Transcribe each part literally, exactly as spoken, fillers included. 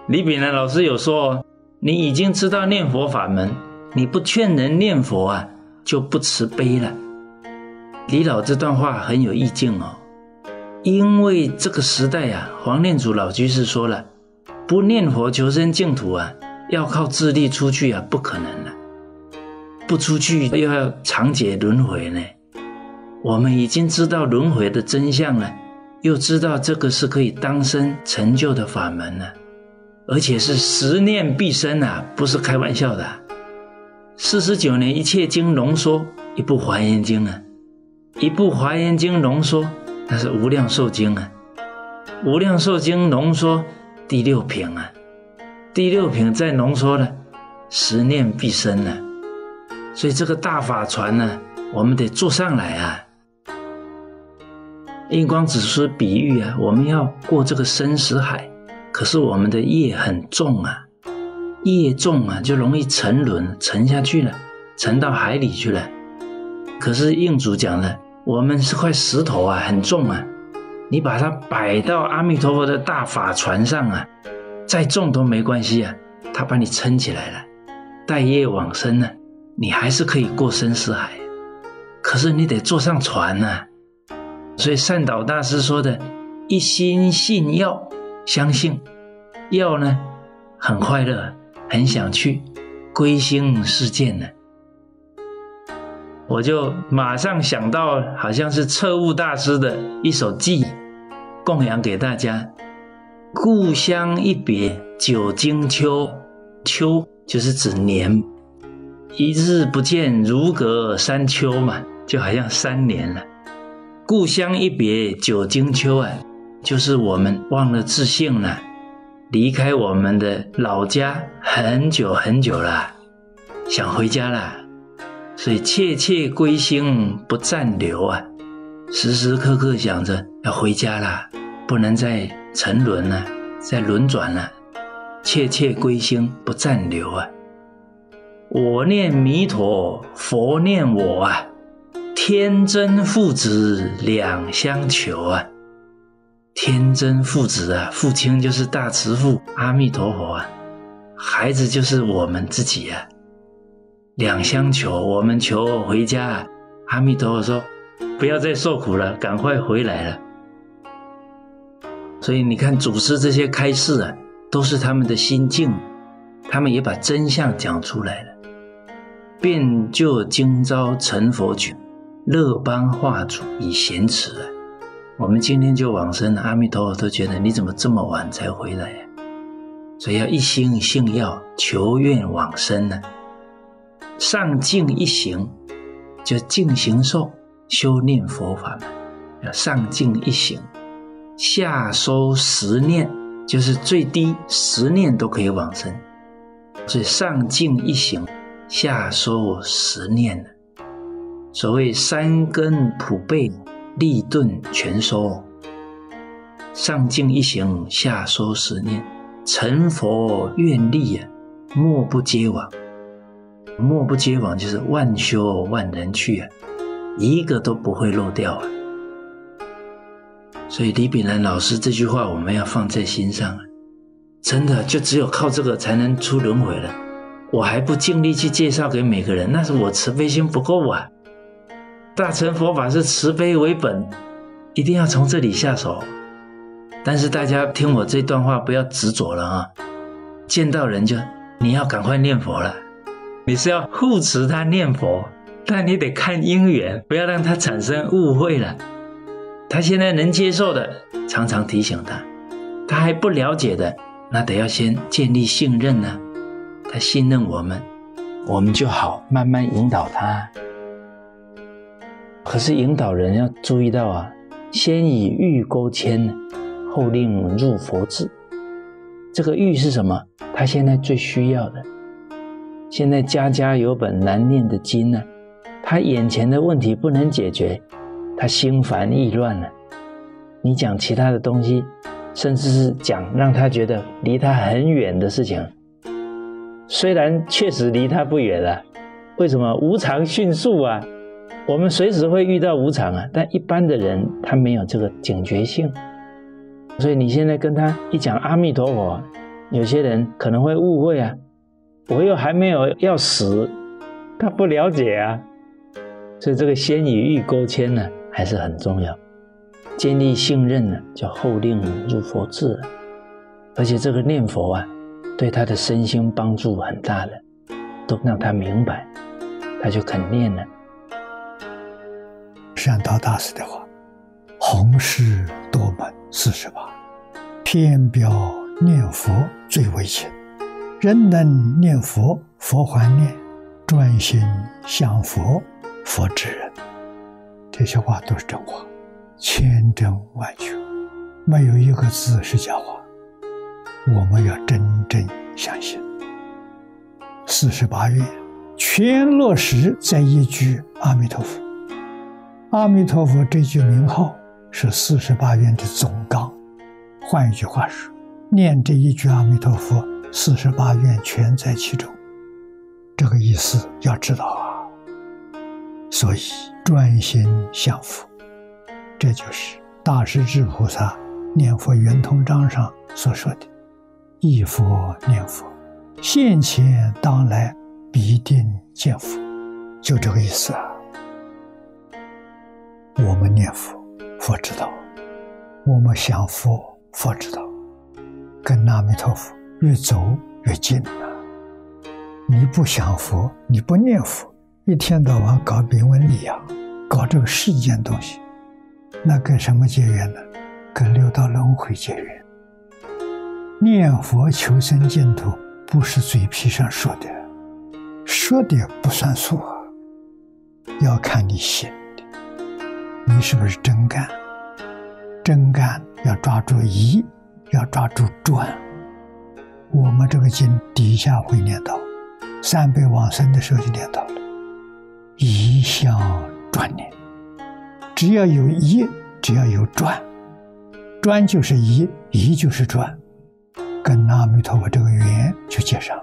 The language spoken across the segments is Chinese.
李炳南老师有说，你已经知道念佛法门，你不劝人念佛啊，就不慈悲了。李老这段话很有意境哦，因为这个时代啊，黄念祖老居士说了，不念佛求生净土啊，要靠自力出去啊，不可能了。不出去又要长解轮回呢。我们已经知道轮回的真相了，又知道这个是可以当生成就的法门了，而且是十念必生啊，不是开玩笑的啊。四十九年一切经浓缩，一部华严经啊，一部华严经浓缩，那是无量寿经啊，无量寿经浓缩第六品啊，第六品再浓缩了十念必生啊，所以这个大法船呢、啊，我们得坐上来啊。印光指示比喻啊，我们要过这个生死海，可是我们的业很重啊，业重啊，就容易沉沦，沉下去了，沉到海里去了。可是印主讲了，我们是块石头啊，很重啊，你把它摆到阿弥陀佛的大法船上啊，再重都没关系啊，他把你撑起来了，带业往生呢，你还是可以过生死海。可是你得坐上船啊。所以善导大师说的，一心信要，相信要呢，很快乐，很想去归心似箭呢。我就马上想到，好像是彻悟大师的一首偈，供养给大家。故乡一别九经秋，秋就是指年，一日不见如隔三秋嘛，就好像三年了。故乡一别九经秋啊，就是我们忘了自性了，离开我们的老家很久很久了，想回家了，所以切切归心不暂留啊，时时刻刻想着要回家了，不能再沉沦了，再轮转了，切切归心不暂留啊。我念弥陀，佛念我啊，天真父子两相求啊。天真父子啊，父亲就是大慈父阿弥陀佛啊，孩子就是我们自己啊。两相求，我们求回家啊，阿弥陀佛说不要再受苦了，赶快回来了。所以你看祖师这些开示啊，都是他们的心境，他们也把真相讲出来了。遍就今朝成佛举，乐邦化主以贤慈啊。我们今天就往生了，阿弥陀佛都觉得你怎么这么晚才回来啊？所以要一心信要，求愿往生呢。上净一行，就净行受修念佛法门，要上净一行。下收十念，就是最低十念都可以往生。所以上净一行，下收十念呢。所谓三根普被，立顿全收。上净一行，下收十念，成佛愿力啊，莫不皆往。莫不皆往就是万修万人去啊，一个都不会漏掉啊。所以李炳南老师这句话我们要放在心上啊，真的就只有靠这个才能出轮回了。我还不尽力去介绍给每个人，那是我慈悲心不够啊。大乘佛法是慈悲为本，一定要从这里下手。但是大家听我这段话不要执着了啊，见到人就你要赶快念佛了，你是要护持他念佛，但你得看因缘，不要让他产生误会了。他现在能接受的，常常提醒他；他还不了解的，那得要先建立信任呢、啊。他信任我们，我们就好慢慢引导他。可是引导人要注意到啊，先以欲勾牵，后令入佛智。这个欲是什么？他现在最需要的。现在家家有本难念的经呢、啊，他眼前的问题不能解决，他心烦意乱了。你讲其他的东西，甚至是讲让他觉得离他很远的事情，虽然确实离他不远了，为什么？无常迅速啊，我们随时会遇到无常啊，但一般的人他没有这个警觉性。所以你现在跟他一讲阿弥陀佛， 有些人可能会误会啊，我又还没有要死，他不了解啊。所以这个先与欲勾牵呢，还是很重要。建立信任呢，就后令入佛智了。而且这个念佛啊，对他的身心帮助很大的，都让他明白，他就肯念了。 善导大师的话，弘誓多门四十八，偏表念佛最为轻。人能念佛，佛还念；专心向佛，佛知人。这些话都是真话，千真万确，没有一个字是假话。我们要真正相信。四十八愿全落实在一句阿弥陀佛。阿弥陀佛这句名号是四十八愿的总纲。换一句话说，念这一句阿弥陀佛，四十八愿全在其中。这个意思要知道啊。所以专心向佛，这就是大势至菩萨念佛圆通章上所说的忆佛念佛，现前当来必定见佛，就这个意思啊。我们念佛，佛知道；我们想佛，佛知道。跟阿弥陀佛越走越近了。你不想佛，你不念佛，一天到晚搞名闻利养，搞这个世间东西，那跟什么结缘呢？跟六道轮回结缘。念佛求生净土，不是嘴皮上说的，说的不算数啊，要看你心。你是不是真干？真干要抓住疑，要抓住专。我们这个经底下会念到，三辈往生的时候就念到了，疑向专念。只要有疑，只要有专，专就是疑，疑就是专，跟阿弥陀佛这个缘就接上。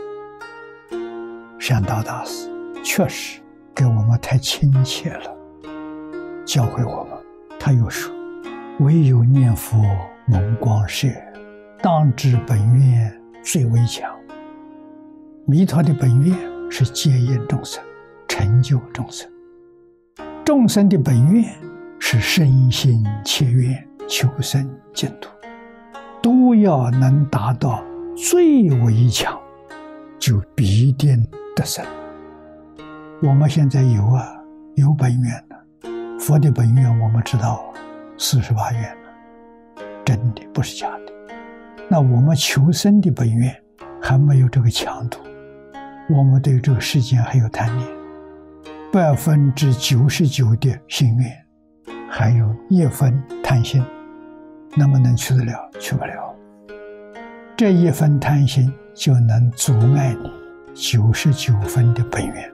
善导大师确实给我们太亲切了，教诲我们。他又说，唯有念佛蒙光摄，当知本愿最为强。弥陀的本愿是接引众生，成就众生。众生的本愿是身心切愿，求生净土，都要能达到最为强，就必定得生。我们现在有啊，有本愿了。佛的本愿我们知道四十八愿了，真的不是假的。那我们求生的本愿还没有这个强度，我们对这个世间还有贪念，百分之九十九的心愿，还有一分贪心，能不能去得了？去不了。这一分贪心就能阻碍你九十九分的本愿。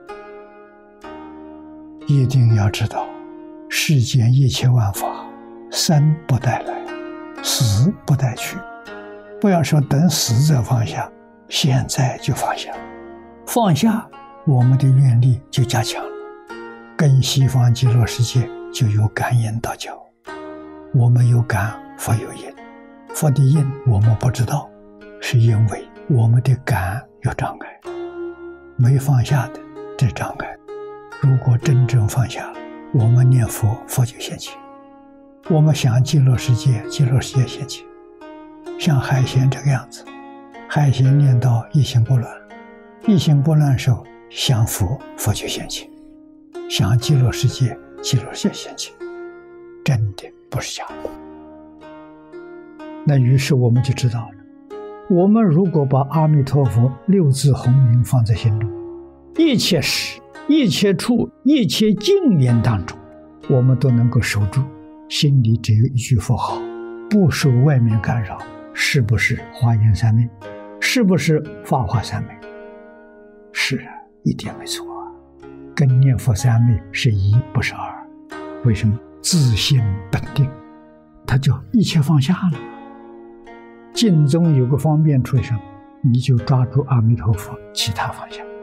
一定要知道，世间一切万法，生不带来，死不带去。不要说等死再放下，现在就放下。放下，我们的愿力就加强了，跟西方极乐世界就有感应道交。我们有感，佛有应。佛的应我们不知道，是因为我们的感有障碍，没放下的这障碍。如果真正放下了，我们念佛，佛就现前；我们想极乐世界，极乐世界现前。像海贤这个样子，海贤念到一心不乱，一心不乱时候想佛，佛就现前；想极乐世界，极乐世界现前。真的不是假的。那于是我们就知道了，我们如果把阿弥陀佛六字洪名放在心中，一切时一切处一切境缘当中，我们都能够守住，心里只有一句佛号，不受外面干扰。是不是华严三昧？是不是法华三昧？是啊，一点没错啊，跟念佛三昧是一，不是二。为什么？自性本定，他就一切放下了。经中有个方便处什么？你就抓住阿弥陀佛，其他放下。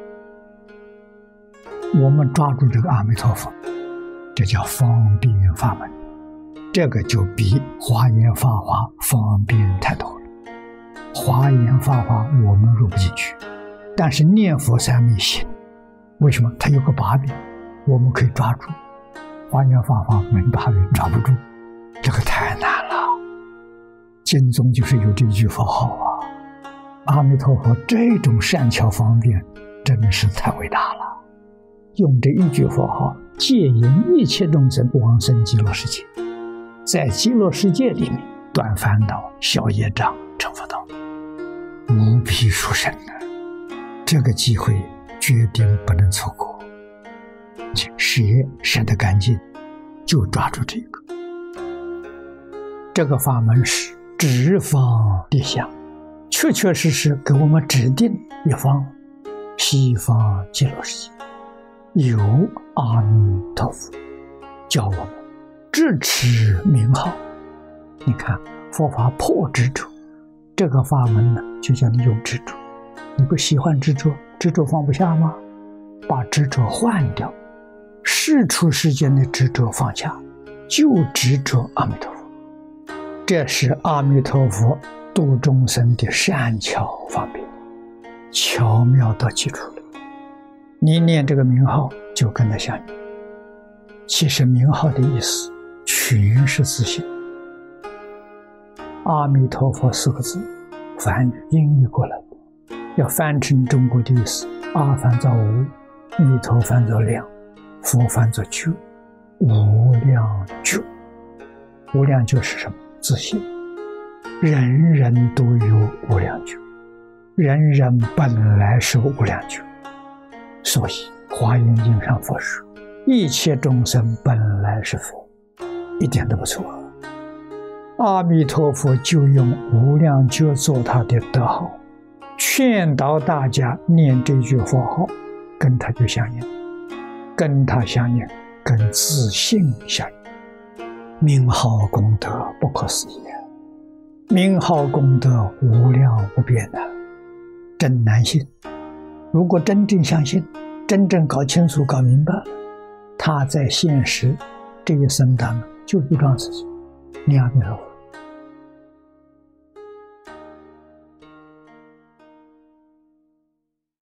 我们抓住这个阿弥陀佛，这叫方便法门，这个就比华严法华方便太多了。 华严法华我们入不进去，但是念佛三昧行，为什么？它有个把柄，我们可以抓住。华严法华没把柄，抓不住，这个太难了。经中就是有这句佛号啊，阿弥陀佛这种善巧方便真的是太伟大了。用这一句佛号戒引一切众生往生极乐世界，在极乐世界里面断烦恼、消业障、成佛道，无比殊胜的。这个机会决定不能错过，舍舍得干净，就抓住这个。这个法门是直方立相，确确实实给我们指定一方西方极乐世界，有阿弥陀佛教我们智持名号。你看佛法破执着，这个法门呢就叫你用执着。你不喜欢执着，执着放不下吗？把执着换掉，世出世间的执着放下，就执着阿弥陀佛。这是阿弥陀佛度众生的善巧方便，巧妙地记住了。你念这个名号就跟他相应。其实名号的意思全是自信。阿弥陀佛四个字梵语音译过来，要翻成中国的意思，阿翻作无，弥陀翻作量，佛翻作觉，无量觉。无量觉是什么？自信。人人都有无量觉，人人本来是无量觉。所以华严经上佛说，一切众生本来是佛，一点都不错。阿弥陀佛就用无量觉做他的德号，劝导大家念这句佛号，跟他就相应，跟他相应，跟自信相应。名号功德不可思议，名号功德无量无边的，真难信。如果真正相信，真正搞清楚搞明白了，他在现实这一生当中就遇到自己，念阿弥陀佛。